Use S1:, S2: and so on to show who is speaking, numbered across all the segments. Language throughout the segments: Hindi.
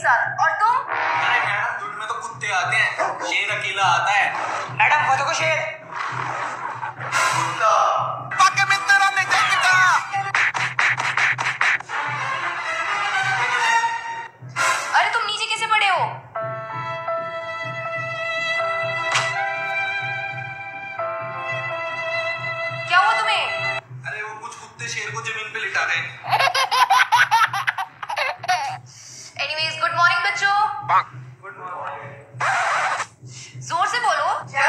S1: साथ। और तुम?
S2: अरे मैडम झुंड में तो कुत्ते आते हैं, शेर अकेला आता है। मैडम वो देखो शेर। कुत्ता पाके में तेरा नहीं देखता।
S1: अरे तुम नीचे कैसे पड़े हो? क्या हुआ तुम्हें?
S2: अरे वो कुछ कुत्ते शेर को जमीन पे लिटा गए।
S1: एनीवेज गुड मॉर्निंग बच्चों।
S2: Good morning.
S1: जोर से बोलो। जय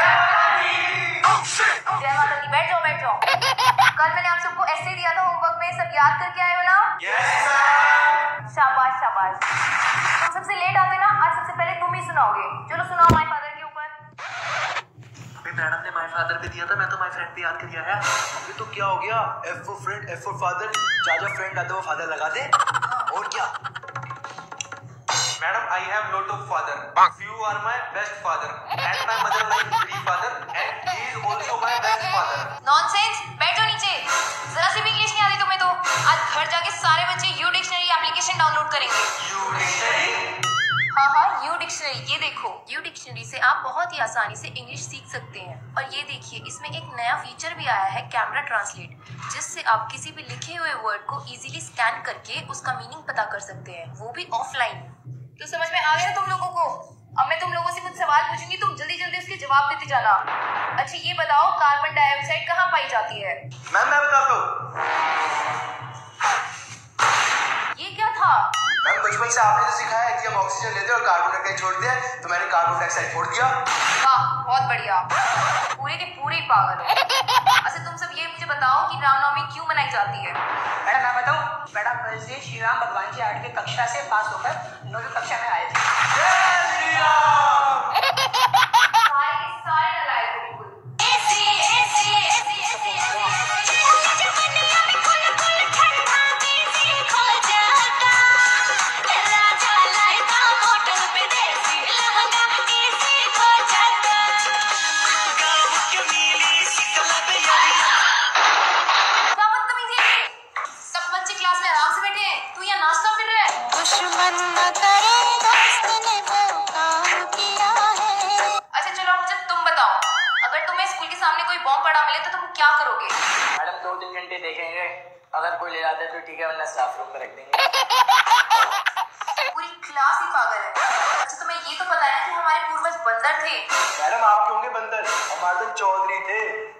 S1: माता दी। बैठ जाओ बैठ जाओ। कल मैंने आप सबको ऐसे दिया था होमवर्क में, सब याद करके आए हो ना?
S2: Yes sir.
S1: शाबाश शाबाश। तुम सबसे लेट आते ना, आज सबसे पहले तुम ही सुनाओगे। चलो सुनाओ माय फादर के ऊपर।
S2: अभी मैडम ने माय फादर पे दिया था, मैं तो माय फ्रेंड पे याद कर दिया है। अभी तो क्या हो गया, F for friend, F for father, जहाँ फ्रेंड आता है वो फादर लगा दे। और क्या madam, I have lot of father, few are my best father and my mother like 3 father and he is also my best father।
S1: Nonsense, बैठ जाओ नीचे। जरा सी भी इंग्लिश नहीं आती तुम्हें तो आज घर जाके सारे बच्चे यू डिक्शनरी एप्लीकेशन डाउनलोड करेंगे।
S2: U dictionary?
S1: हाँ यू डिक्शनरी। ये देखो, यू डिक्शनरी से आप बहुत ही आसानी से इंग्लिश सीख सकते हैं। और ये देखिए, इसमें एक नया फीचर भी आया है, कैमरा ट्रांसलेट, जिससे आप किसी भी लिखे हुए वर्ड को इजीली स्कैन करके उसका मीनिंग पता कर सकते हैं, वो भी ऑफलाइन। तो समझ में आ गया ना तुम लोगों को? अब मैं तुम लोगों से कुछ सवाल पूछूंगी, तुम जल्दी जल्दी उसके जवाब देते जाना। अच्छा ये बताओ, कार्बन डाइऑक्साइड कहाँ पाई जाती है?
S2: मैम मैं बताता हूँ।
S1: ये क्या था?
S2: मैम बचपन से आपने तो सिखाया है कि हम ऑक्सीजन लेते हैं और कार्बन डाइऑक्साइड छोड़ते हैं, तो मैंने कार्बन डाइऑक्साइड छोड़ दिया।
S1: वाह बहुत बढ़िया, पूरे के पूरे ही पागल हो। अच्छा तुम सब ये मुझे बताओ कि रामनवमी क्यों मनाई जाती है?
S3: मैडम मैं बताऊं? मैडम श्री राम भगवान जी 8वीं कक्षा से पास होकर 9वीं कक्षा में आए थे।
S2: जय श्री राम।
S1: सारे नलायक हो बिल्कुल। क्लास में आराम से बैठे हैं, तू यहाँ नाश्ता फिर रहा है। दुश्मन न करे दोस्त ने वो काम किया है। अच्छा चलो मुझे तुम बताओ, अगर तुम्हें स्कूल के सामने कोई बॉम्ब पड़ा मिले तो तुम क्या करोगे?
S4: मैडम 2-3 घंटे देखेंगे, अगर कोई ले जाता है तो ठीक है, वरना स्टाफ रूम में रख देंगे।
S1: पूरी क्लास ही पागल है। अच्छा तुम्हें ये तो पता है कि हमारे पूर्वज बंदर थे?
S2: मैडम आप होंगे बंदर, हमारे तो चौधरी थे।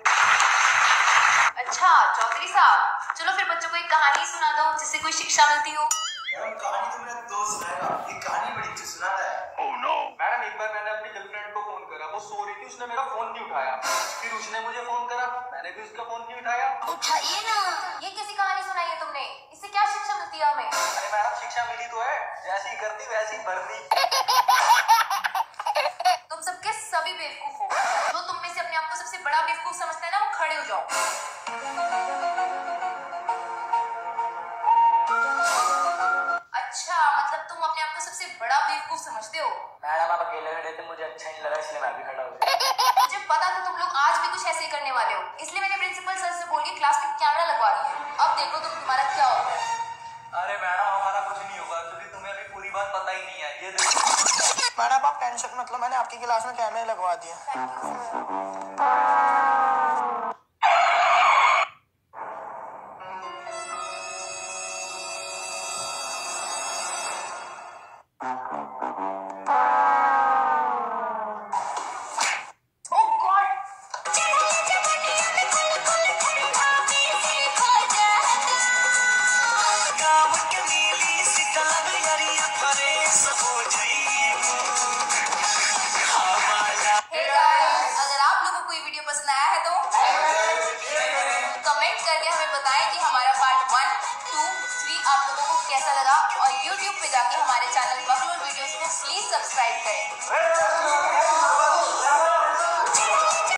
S1: अच्छा चौधरी साहब, चलो फिर बच्चों को एक कहानी सुना दो जिससे कोई शिक्षा मिलती हो।
S2: मैडम कहानी तो मेरा दोस्त सुनाएगा, ये कहानी बड़ी अच्छी सुनाता है। Oh no. मैडम एक बार मैंने अपनी गर्लफ्रेंड को फोन करा, वो सो रही थी, उसने मेरा फोन नहीं उठाया। फिर उसने मुझे फोन करा, मैंने भी उसका फोन नहीं उठाया।
S1: उठाइए ना। ये कैसी कहानी सुनाई है तुमने? इससे क्या शिक्षा मिलती है हमें?
S2: अरे मैडम शिक्षा मिली तो है, जैसी करती वैसी भरनी।
S1: तुम सबके सभी बेवकूफ हो। जो तुम में से अपने आप को सबसे बड़ा बेवकूफ समझता है ना, वो खड़े हो जाओ। अच्छा मतलब तुम अपने आप को सबसे बड़ा बेवकूफ समझते हो?
S4: मैडम आप अकेले खड़े थे, मुझे अच्छा नहीं लगा, इसलिए मैं भी खड़ा हो गया।
S1: मुझे पता था तुम लोग आज भी कुछ ऐसे ही करने वाले हो, इसलिए मैंने प्रिंसिपल सर से बोल के क्लास में कैमरा लगवा दिया। अब देखो तुम्हारा क्या होता है।
S2: अरे मैडम हमारा कुछ नहीं होगा, क्योंकि तुम्हें अभी पूरी बात पता ही नहीं है। ये देखो
S3: मैडम आप टेंशन मत लो, मैंने आपकी क्लास में कैमरे लगवा दिया।
S1: Thank you sir. आप लोगों को कैसा लगा और YouTube पे जाके हमारे चैनल बकलोल वीडियोस को प्लीज सब्सक्राइब करें।